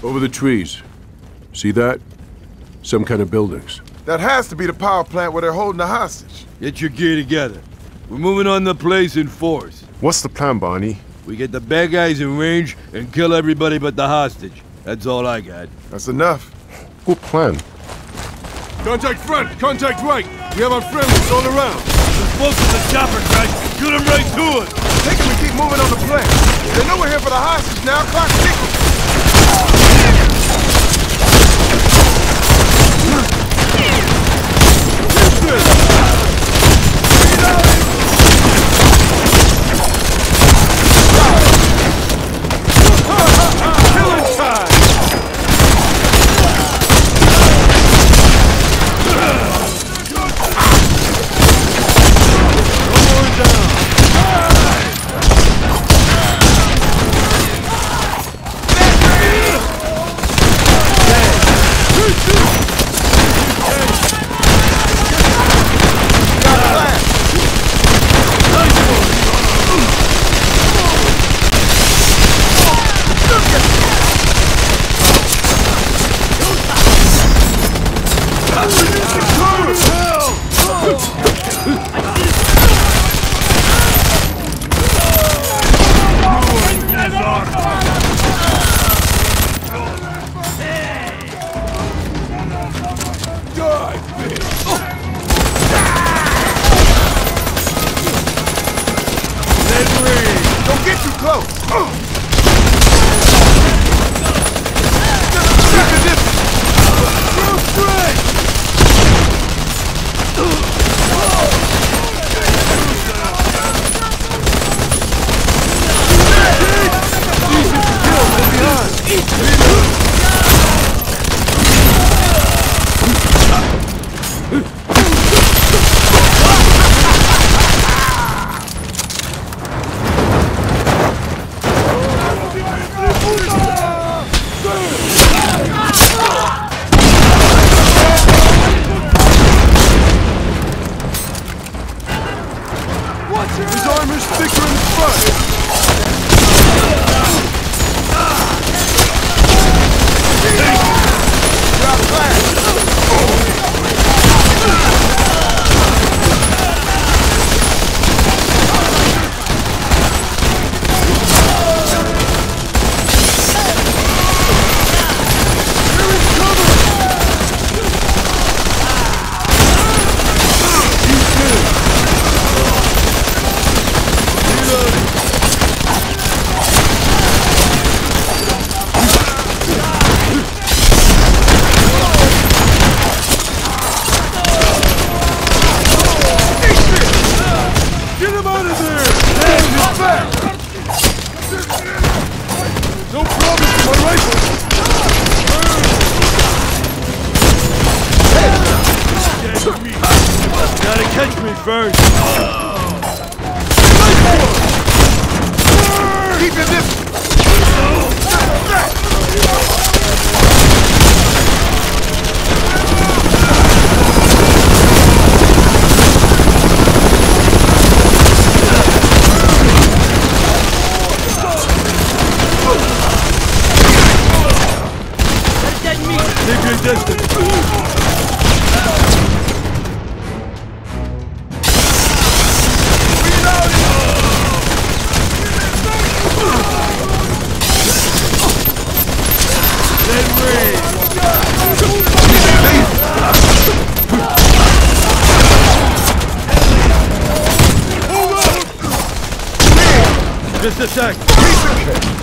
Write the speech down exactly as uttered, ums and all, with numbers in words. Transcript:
Over the trees. See that? Some kind of buildings. That has to be the power plant where they're holding the hostage. Get your gear together. We're moving on the place in force. What's the plan, Barney? We get the bad guys in range and kill everybody but the hostage. That's all I got. That's enough. Good plan. Contact front! Contact right! We have our friendlies all around! There's folks in the chopper, guys! Shoot them right to us! Take them and keep moving on the plant! They know we're here for the hostage now! Clock ticking! First. Keep your distance! Keep your distance! Just a sec.